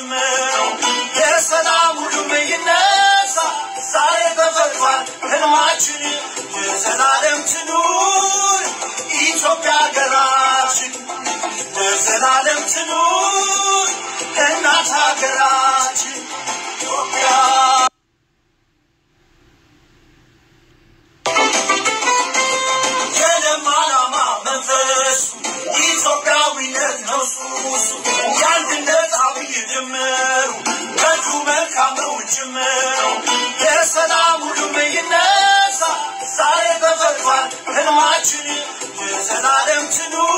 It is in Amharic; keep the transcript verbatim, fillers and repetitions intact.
ጅምር የሰላም ሁሉም ይነሳ ዛሬ ተፈጥሯል ህልማችን የዘላለም ትኑር ኢትዮጵያ ሀገራችን የዘላለም ትኑር እናት ሀገራችን ኢትዮጵያ የለማላማ መንፈሱ ኢትዮጵያዊነት ነው ሱሱ የአንድነት አብይ ድምሩ በዱ መልካም ነው ጅምሩ የሰላም ሁሉም ይነሳ ዛሬ ተፈጥሯል ህልማችን የዘላለም ትኑር